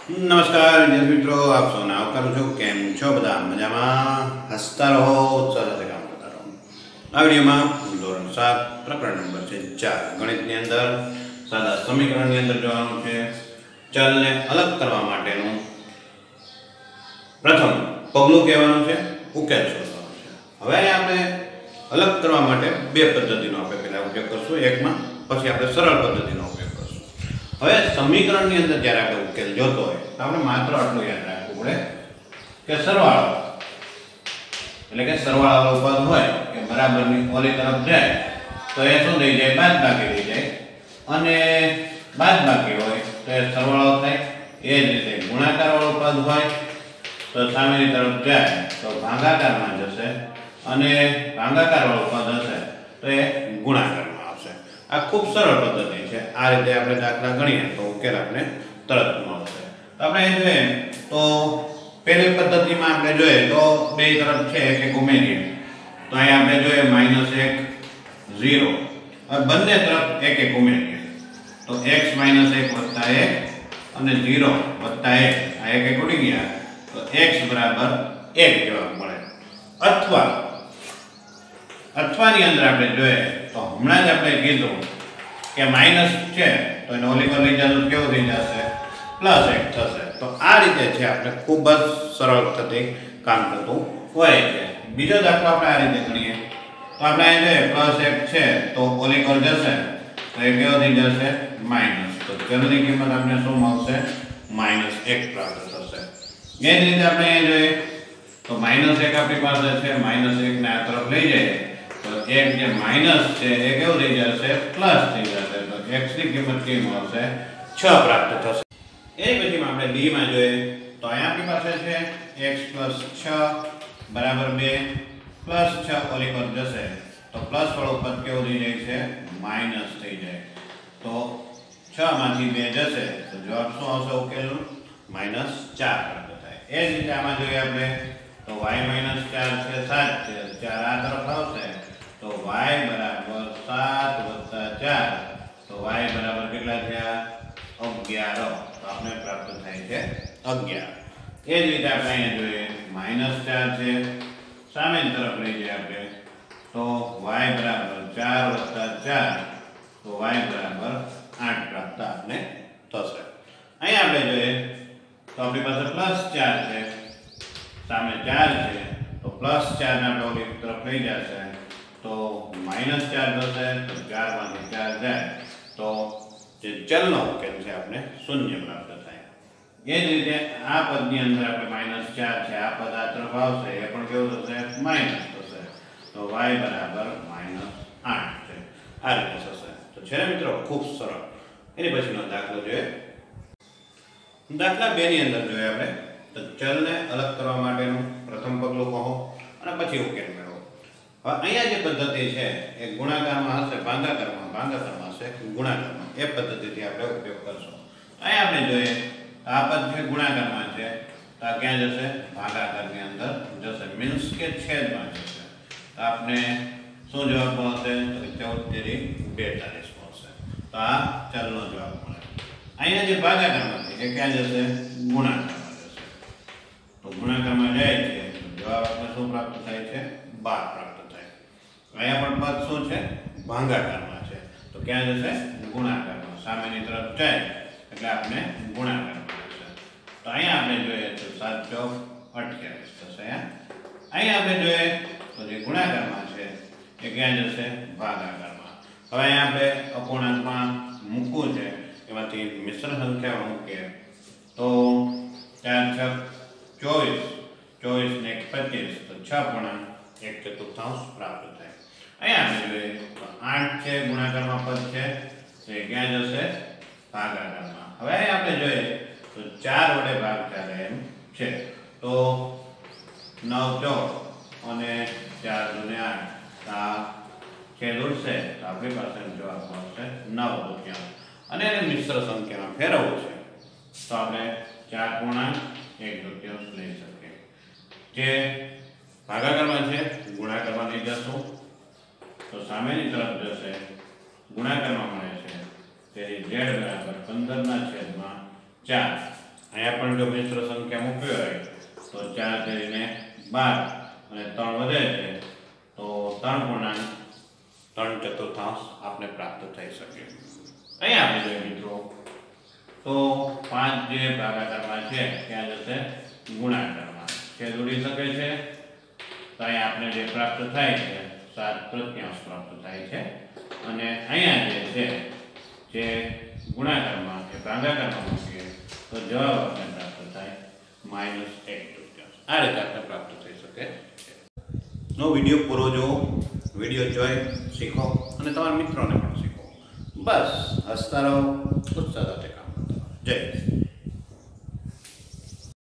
નમસ્કાર વિદ્યાર્થી મિત્રો, આપ સૌને આવકારું છું. કેમ છો બધા? મજામાં? હસતા રહો, ઉત્સાહ સાથે કામ કરતા રહો. આ વિડીયોમાં ધોરણ 7 પ્રકરણ નંબર છે 4 ગણિતની અંદર સાદા સમીકરણની અંદર જોવાનું છે ચલને અલગ કરવા માટેનું પ્રથમ પગલું કહેવાનું છે ઉકેલ શોધવાનો છે. હવે આપણે અલગ કરવા માટે બે પદ્ધતિનો આપણે પહેલા ઉપયોગ કરશું, એકમાં પછી આપણે સરળ પદ્ધતિનો ઉપયોગ કરશું. હવે સમીકરણની અંદર જ્યારે આપણે ઉકેલ જોતો હોય તો આપણે માત્ર આટલું યાદ રાખવું પડે કે સરવાળો એટલે કે સરવાળાનો પદ હોય કે બરાબરની ઓલી તરફ જાય તો એ શું થઈ જાય? બાદબાકી થઈ જાય, અને બાદબાકી હોય તો એ સરવાળો થાય. એ જ રીતે ગુણાકાર વાળું પદ હોય તો સામેની તરફ જાય તો ભાગાકારમાં જશે, અને ભાગાકાર વાળું પદ હશે તો એ ગુણાકારમાં આવશે. આ ખૂબ સરળ પદ્ધતિ છે. આ રીતે આપણે દાખલા ગણીએ તો ઉકેલ આપણે તરત મળશે. તો આપણે જોઈએ તો પહેલી પદ્ધતિમાં આપણે જોઈએ તો બે તરફ છે એક ઉમેરીએ તો અહીં આપણે જોઈએ -1 0. હવે બંને તરફ એક ઉમેરીએ તો x - 1 + 1 અને 0 + 1 આ એક ઉડી ગયા તો x બરાબર 1 જવાબ મળે. અથવાની અંદર આપણે જોઈએ તો હમણાં જ આપણે કીધું કે માઈનસ છે તો એને ઓલી પર લઈ જવાનું કેવું થઈ જશે? +1 થશે. તો આ રીતે છે આપણે ખૂબ જ સરળતાથી કામ કરતું હોય છે. બીજો દાખલો આપણે આ રીતે ગણીએ તો આપણે અહીં જોઈએ +1 છે તો ઓલી પર જશે તો એ કેવો થઈ જશે? માઈનસ. તો ચલની કિંમત આપણે શું મળશે? -1 પ્રાપ્ત થશે. એ જ રીતે આપણે અહીં જોઈએ તો -1 આપણી પાસે છે, -1 ને આ તરફ લઈ જઈએ તો એક જે માઈનસ છે એ કેવું થઈ જશે? પ્લસ થઈ જશે. તો x ની કિંમત કેવી મળશે? 6 પ્રાપ્ત થશે. એ પછી આપણે d માં જોઈએ તો અહીંયા આપણી પાસે છે x + 6 બરાબર 2 + 6 ઓલી પર જશે તો પ્લસ વાળું પદ કેવું થઈ જાય છે? માઈનસ થઈ જાય. તો 6 માંથી 2 જશે તો જવાબ શું આવશે ઉકેલનો? -4 પ્રાપ્ત થાય. એ જ રીતે આમાં જોઈએ આપણે તો y - 4 છે 7 છે 4 આ તરફ આવશે તો y બરાબર 7 + 4 તો y બરાબર કેટલા થયા? 11. તો આપણે પ્રાપ્ત થાય છે 11. એ જ રીતે આપણે અહીંયા જોઈએ -4 છે સામેની તરફ લઈ જઈએ આપણે તો y બરાબર 4 + 4 તો y બરાબર 8 પ્રાપ્ત આપણે થશે. અહીંયા આપણે જોઈએ તો આપણી પાસે +4 છે સામે 4 છે તો +4 ને આપણે ઓલી તરફ લઈ જશે તો -4 થશે. તો 4 માંથી 4 જાય તો જે ચલનો ઉકેલ છે આપણે શૂન્ય પ્રાપ્ત થાય. એ જ રીતે આ પદની અંદર આપણે -4 છે આ પદ આ તરફ આવશે એ પણ કેવું થશે? માઈનસ થશે. તો y બરાબર -8 છે. આ રીતે થશે. તો છે ને મિત્રો ખૂબ સરળ. એની પછીનો દાખલો જોઈએ. દાખલા 2 ની અંદર જોઈએ આપણે તો ચલને અલગ કરવા માટેનું પ્રથમ પગલું કહો અને પછી ઉકેલ મેળવો. હવે અહીંયા જે પદ્ધતિ છે એ ગુણાકારમાં હશે, ભાગાકારમાં હશે, ગુણાકારમાં. એ પદ્ધતિથી આપણે ઉપયોગ કરશું. અહીંયા આપણે જોઈએ આ પદ છે ગુણાકારમાં છે તો આ ક્યાં જશે? ભાગાકારની અંદર જશે, મીન્સ કે છેદમાં જશે. તો આપણે શું જવાબ મળશે? તો 14 × 42 મળશે. તો આ ચલનો જવાબ મળે. અહીંયા જે ભાગાકારમાં છે એ ક્યાં જશે? ગુણાકારમાં જશે. તો ગુણાકારમાં જાય છે તો જવાબ આપણે શું પ્રાપ્ત થાય છે? 12 પ્રાપ્ત થાય. અહીંયા પણ પદ શું છે? ભાગાકારમાં છે તો ક્યાં જશે? ગુણાકારમાં. સામેની તરફ જાય એટલે આપણે ગુણાકારમાં જશે. તો અહીંયા આપણે જોઈએ તો 7 × 28 થશે. અહીંયા આપણે જોઈએ તો જે ગુણાકારમાં છે એ ક્યાં જશે? ભાગાકારમાં. હવે અહીંયા આપણે અપૂર્ણાંકમાં મૂકવું છે એમાંથી મિશ્ર સંખ્યાઓ મૂકીએ તો 4 × 6 24 ને 25 તો 6.1/4 પ્રાપ્ત થાય. અહીંયા આપણે જોઈએ તો 8 છે ગુણાકારમાં પદ છે તો એ ક્યાં જશે? ભાગાકારમાં. હવે આપણે જોઈએ તો 4 વડે ભાગ ચાલે એમ છે તો 9 × 4 અને 4 × 8 આ છેદ ઉડશે તો આપણી પાસે જવાબ મળશે 9/4. અને એને મિશ્ર સંખ્યામાં ફેરવવું છે તો આપણે 4.1/4 લઈ શકીએ. જે ભાગાકારમાં છે ગુણાકારમાં લઈ જશું તો સામેની તરફ જશે ગુણાકારમાં મળે છે તેથી z બરાબર 15/4 અહીંયા પણ જો મિશ્ર સંખ્યા મૂકવી હોય તો 4 તેરીને 12 અને 3 વધે છે તો 3.3 આપણે પ્રાપ્ત થઈ શકે. અહીંયા આપણે જોઈએ મિત્રો તો 5 જે ભાગાકારમાં છે ત્યાં જશે ગુણાકારમાં છેદ ઉડી શકે છે. તો અહીંયા આપણે જે પ્રાપ્ત થાય છે 7/3 પ્રાપ્ત થાય છે અને અહીંયા જે છે જે ગુણાકારમાં કે ભાગાકારમાં મૂકીએ તો જવાબ આપણે પ્રાપ્ત થાય -1/3. આ રીતે આપણે પ્રાપ્ત થઈ શકે છે. નો વિડીયો પૂરો જુઓ, વિડીયો જોઈ શીખો અને તમારા મિત્રોને પણ શીખો. બસ હસતા રહો, ઉત્સાહ સાથે કામ કરતા રહો. જય